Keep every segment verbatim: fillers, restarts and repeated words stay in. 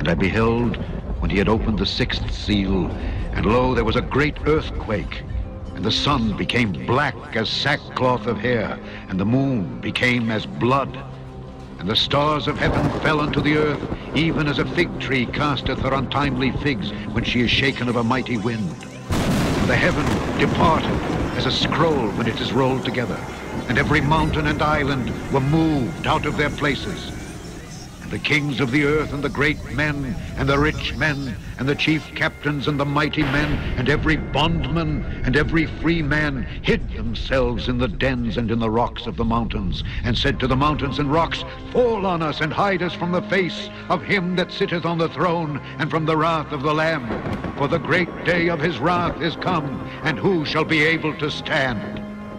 I beheld when he had opened the sixth seal, and lo, there was a great earthquake, and the sun became black as sackcloth of hair, and the moon became as blood, and the stars of heaven fell unto the earth, even as a fig tree casteth her untimely figs when she is shaken of a mighty wind. And the heaven departed as a scroll when it is rolled together, and every mountain and island were moved out of their places. The kings of the earth, and the great men, and the rich men, and the chief captains, and the mighty men, and every bondman, and every free man, hid themselves in the dens and in the rocks of the mountains, and said to the mountains and rocks, Fall on us, and hide us from the face of him that sitteth on the throne, and from the wrath of the Lamb. For the great day of his wrath is come, and who shall be able to stand?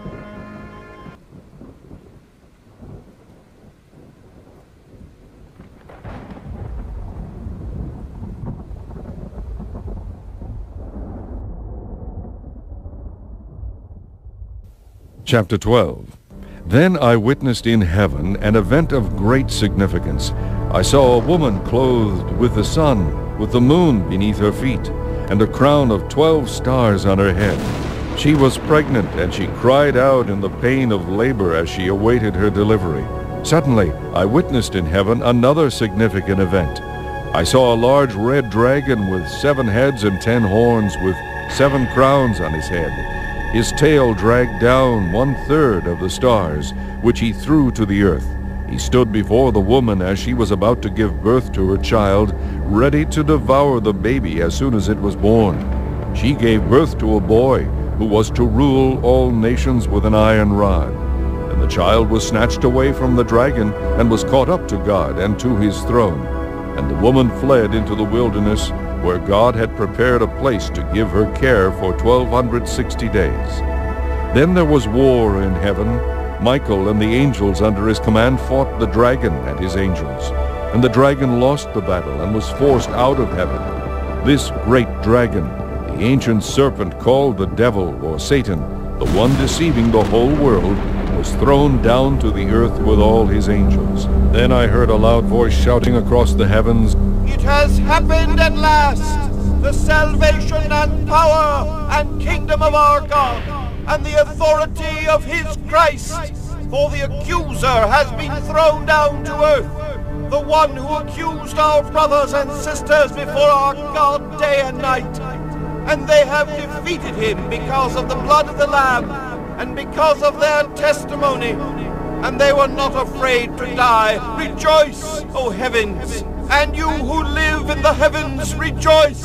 Chapter twelve. Then I witnessed in heaven an event of great significance. I saw a woman clothed with the sun, with the moon beneath her feet, and a crown of twelve stars on her head. She was pregnant, and she cried out in the pain of labor as she awaited her delivery. Suddenly I witnessed in heaven another significant event. I saw a large red dragon with seven heads and ten horns, with seven crowns on his head. His tail dragged down one-third of the stars, which he threw to the earth. He stood before the woman as she was about to give birth to her child, ready to devour the baby as soon as it was born. She gave birth to a boy who was to rule all nations with an iron rod. And the child was snatched away from the dragon and was caught up to God and to his throne. And the woman fled into the wilderness, where God had prepared a place to give her care for twelve sixty days. Then there was war in heaven. Michael and the angels under his command fought the dragon and his angels. And the dragon lost the battle and was forced out of heaven. This great dragon, the ancient serpent called the devil or Satan, the one deceiving the whole world, was thrown down to the earth with all his angels. Then I heard a loud voice shouting across the heavens, It has happened at last! The salvation and power and kingdom of our God, and the authority of his Christ. For the accuser has been thrown down to earth, the one who accused our brothers and sisters before our God day and night. And they have defeated him because of the blood of the Lamb, and because of their testimony, and they were not afraid to die. Rejoice, O heavens, and you who live in the heavens, rejoice!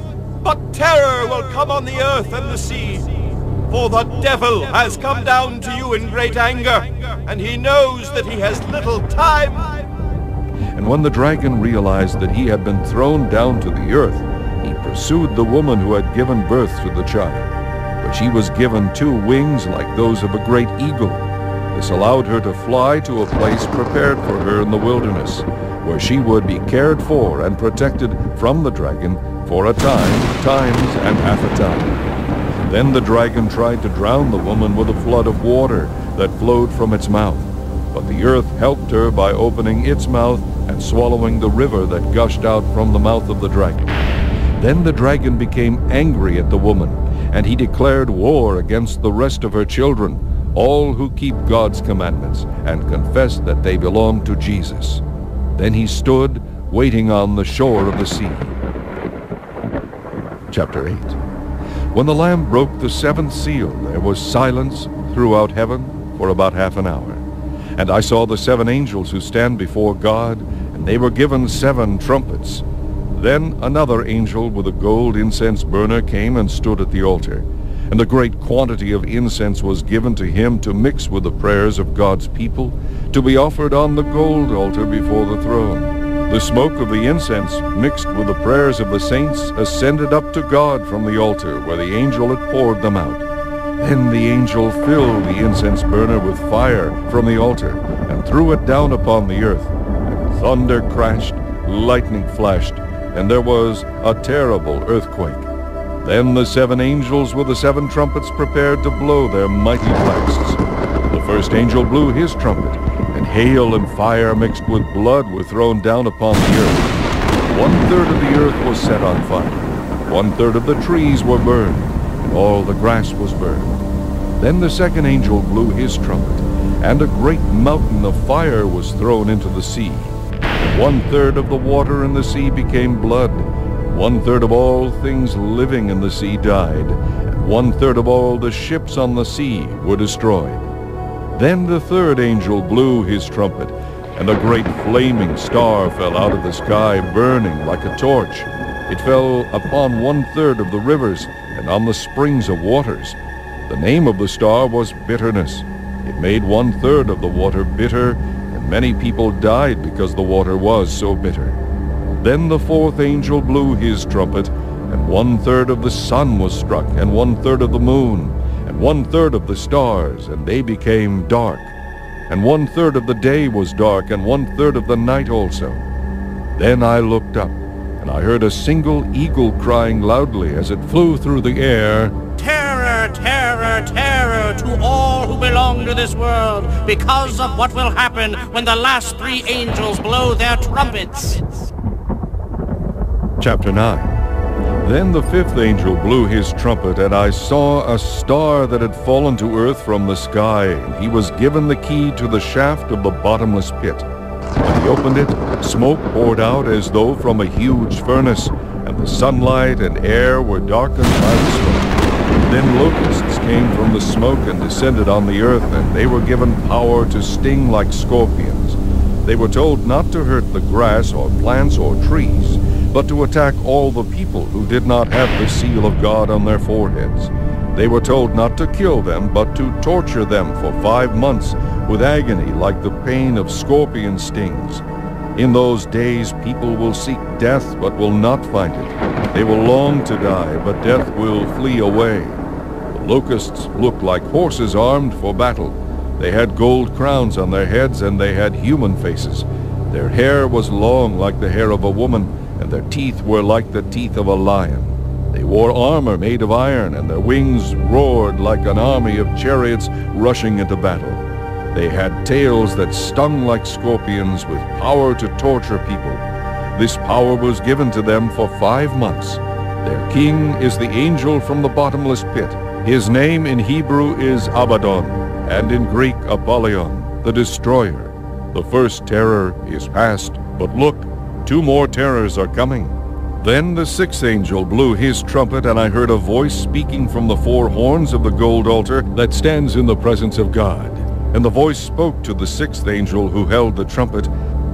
But terror will come on the earth and the sea, for the devil has come down to you in great anger, and he knows that he has little time. And when the dragon realized that he had been thrown down to the earth, he pursued the woman who had given birth to the child. But she was given two wings like those of a great eagle. This allowed her to fly to a place prepared for her in the wilderness, where she would be cared for and protected from the dragon for a time, times, and half a time. Then the dragon tried to drown the woman with a flood of water that flowed from its mouth. But the earth helped her by opening its mouth and swallowing the river that gushed out from the mouth of the dragon. Then the dragon became angry at the woman, and he declared war against the rest of her children, all who keep God's commandments and confess that they belong to Jesus. Then he stood, waiting on the shore of the sea. Chapter eight. When the Lamb broke the seventh seal, there was silence throughout heaven for about half an hour. And I saw the seven angels who stand before God, and they were given seven trumpets. Then another angel with a gold incense burner came and stood at the altar. And a great quantity of incense was given to him to mix with the prayers of God's people, to be offered on the gold altar before the throne. The smoke of the incense, mixed with the prayers of the saints, ascended up to God from the altar where the angel had poured them out. Then the angel filled the incense burner with fire from the altar and threw it down upon the earth. And thunder crashed, lightning flashed, and there was a terrible earthquake. Then the seven angels with the seven trumpets prepared to blow their mighty blasts. The first angel blew his trumpet, and hail and fire mixed with blood were thrown down upon the earth. One-third of the earth was set on fire. One-third of the trees were burned, and all the grass was burned. Then the second angel blew his trumpet, and a great mountain of fire was thrown into the sea. One-third of the water in the sea became blood. One-third of all things living in the sea died, and one-third of all the ships on the sea were destroyed. Then the third angel blew his trumpet, and a great flaming star fell out of the sky, burning like a torch. It fell upon one-third of the rivers and on the springs of waters. The name of the star was Bitterness. It made one-third of the water bitter, and many people died because the water was so bitter. Then the fourth angel blew his trumpet, and one-third of the sun was struck, and one-third of the moon, and one-third of the stars, and they became dark. And one-third of the day was dark, and one-third of the night also. Then I looked up, and I heard a single eagle crying loudly as it flew through the air, "Terror, terror, terror to all who belong to this world, because of what will happen when the last three angels blow their trumpets." Chapter nine. Then the fifth angel blew his trumpet, and I saw a star that had fallen to earth from the sky, and he was given the key to the shaft of the bottomless pit. When he opened it, smoke poured out as though from a huge furnace, and the sunlight and air were darkened by the smoke. Then locusts came from the smoke and descended on the earth, and they were given power to sting like scorpions. They were told not to hurt the grass or plants or trees, but to attack all the people who did not have the seal of God on their foreheads. They were told not to kill them, but to torture them for five months with agony like the pain of scorpion stings. In those days people will seek death, but will not find it. They will long to die, but death will flee away. The locusts looked like horses armed for battle. They had gold crowns on their heads, and they had human faces. Their hair was long like the hair of a woman, and their teeth were like the teeth of a lion. They wore armor made of iron, and their wings roared like an army of chariots rushing into battle. They had tails that stung like scorpions, with power to torture people. This power was given to them for five months. Their king is the angel from the bottomless pit. His name in Hebrew is Abaddon, and in Greek Apollyon, the destroyer. The first terror is past, but look, two more terrors are coming. Then the sixth angel blew his trumpet, and I heard a voice speaking from the four horns of the gold altar that stands in the presence of God. And the voice spoke to the sixth angel who held the trumpet,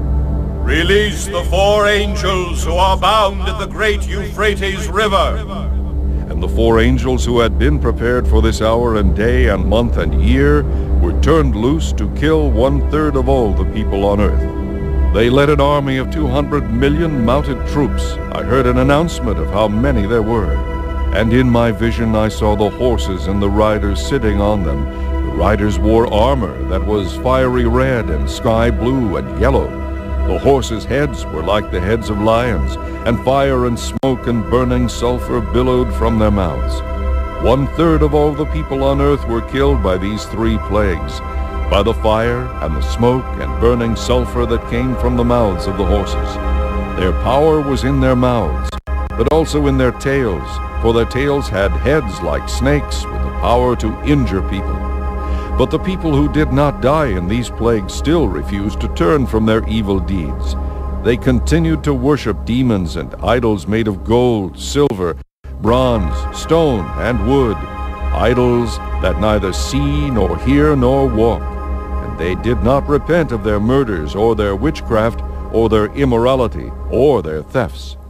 "Release the four angels who are bound in the great Euphrates River." And the four angels who had been prepared for this hour and day and month and year were turned loose to kill one-third of all the people on earth. They led an army of two hundred million mounted troops. I heard an announcement of how many there were. And in my vision I saw the horses and the riders sitting on them. The riders wore armor that was fiery red and sky blue and yellow. The horses' heads were like the heads of lions, and fire and smoke and burning sulfur billowed from their mouths. One-third of all the people on earth were killed by these three plagues, by the fire and the smoke and burning sulfur that came from the mouths of the horses. Their power was in their mouths, but also in their tails, for their tails had heads like snakes with the power to injure people. But the people who did not die in these plagues still refused to turn from their evil deeds. They continued to worship demons and idols made of gold, silver, bronze, stone, and wood, idols that neither see nor hear nor walk. And they did not repent of their murders or their witchcraft or their immorality or their thefts.